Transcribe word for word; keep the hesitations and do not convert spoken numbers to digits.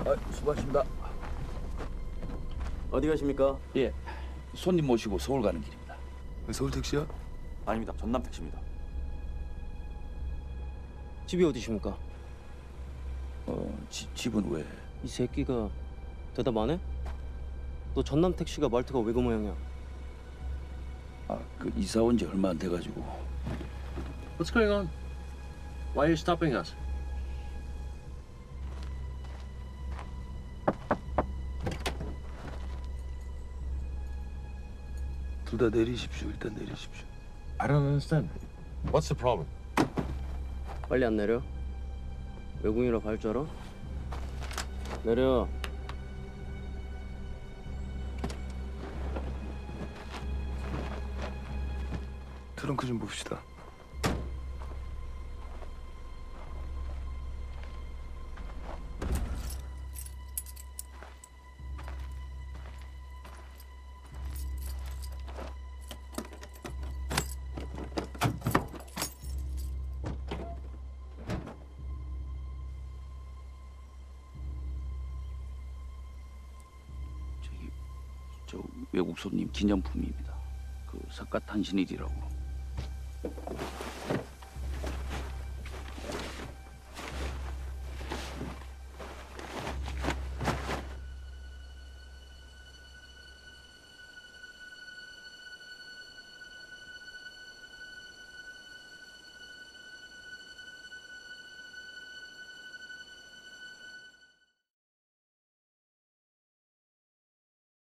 아, 수고하십니다. 어디 가십니까? 예, 손님 모시고 서울 가는 길입니다. 서울 택시야? 아닙니다. 전남 택시입니다. 집이 어디십니까? 어, 지, 집은 왜? 이 새끼가 대답 안 해? 너 전남 택시가 말투가 왜 그 모양이야? 아, 그 이사 온 지 얼마 안 돼가지고. What's going on? Why are you stopping us? 둘 다 내리십시오. 일단 내리십시오. I don't understand. What's the problem? 빨리 안 내려? 외국인이라 갈 줄 알아? 내려. 트렁크 좀 봅시다. 저기 저 외국 손님 기념품입니다. 그 사카탄신일이라고.